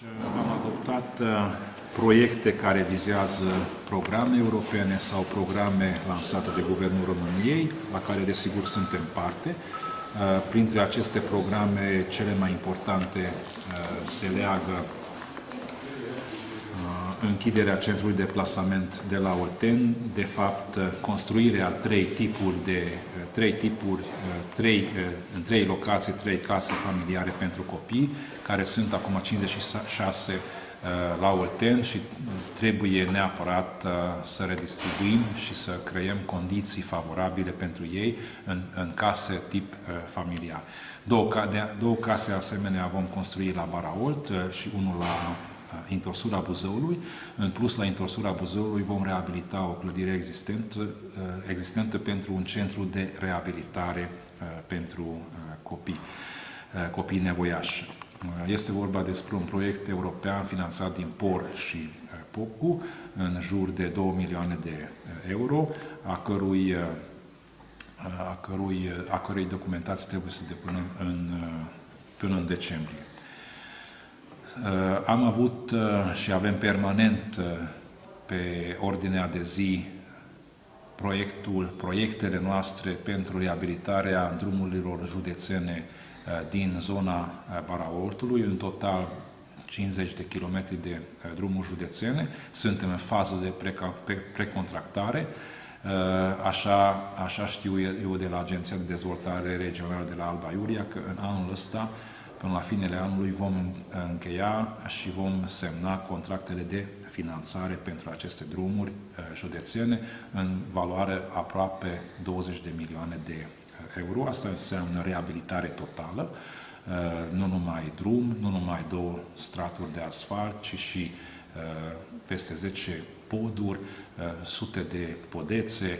Am adoptat proiecte care vizează programe europene sau programe lansate de Guvernul României, la care desigur suntem parte. Printre aceste programe, cele mai importante se leagă închiderea centrului de plasament de la Olten, de fapt construirea în trei locații, 3 case familiare pentru copii, care sunt acum 56 la Olten și trebuie neapărat să redistribuim și să creăm condiții favorabile pentru ei în case tip familiar. Două case asemenea vom construi la Baraolt și unul la intorsura Buzăului. În plus, la intorsura Buzăului vom reabilita o clădire existentă pentru un centru de reabilitare pentru copii nevoiași. Este vorba despre un proiect european finanțat din POR și POCU în jur de 2 milioane de euro, a cărui documentație trebuie să depunem până în decembrie. Am avut și avem permanent pe ordinea de zi proiectele noastre pentru reabilitarea drumurilor județene din zona Baraoltului, în total 50 de kilometri de drumuri județene. Suntem în fază de precontractare. Așa știu eu de la Agenția de Dezvoltare Regională de la Alba Iulia, că în anul ăsta, până la finele anului, vom încheia și vom semna contractele de finanțare pentru aceste drumuri județene în valoare aproape 20 de milioane de euro. Asta înseamnă reabilitare totală, nu numai drum, nu numai 2 straturi de asfalt, ci și peste 10 poduri, sute de podețe,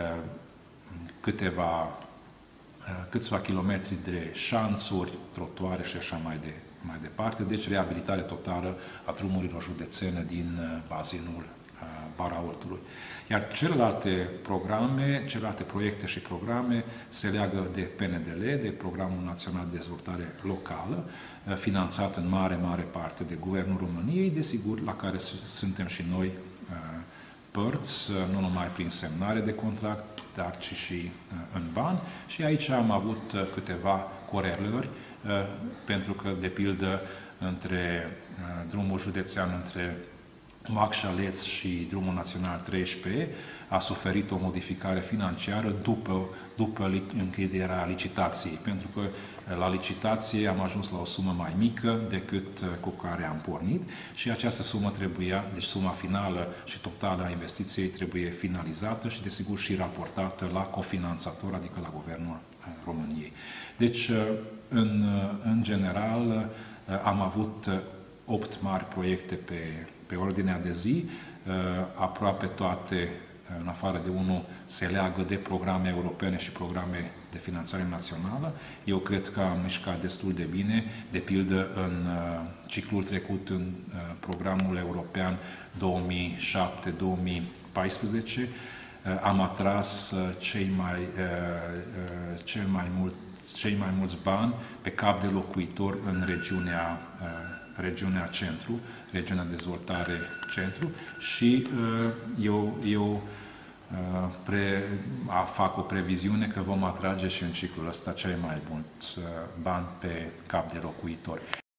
câțiva kilometri de șanțuri, trotuare și așa mai departe. Deci reabilitare totală a drumurilor județene din bazinul Baraoltului. Iar celelalte proiecte și programe se leagă de PNDL, de Programul Național de Dezvoltare Locală, finanțat în mare parte de Guvernul României, desigur, la care suntem și noi părți, nu numai prin semnare de contract, dar și în bani. Și aici am avut câteva corelări, pentru că, de pildă, între drumul județean între Macșaleț și drumul național 13 a suferit o modificare financiară după încheierea licitației, pentru că la licitație am ajuns la o sumă mai mică decât cu care am pornit și această sumă deci suma finală și totală a investiției trebuie finalizată și, desigur, și raportată la cofinanțator, adică la Guvernul României. Deci, în general, am avut 8 mari proiecte pe ordinea de zi, aproape toate, în afară de unul, se leagă de programe europene și programe de finanțare națională. Eu cred că am mișcat destul de bine, de pildă în ciclul trecut în programul european 2007-2014, am atras cei mai mulți bani pe cap de locuitor în regiunea Centru, regiunea Dezvoltare Centru, și eu fac o previziune că vom atrage și în ciclul ăsta cei mai mulți bani pe cap de locuitori.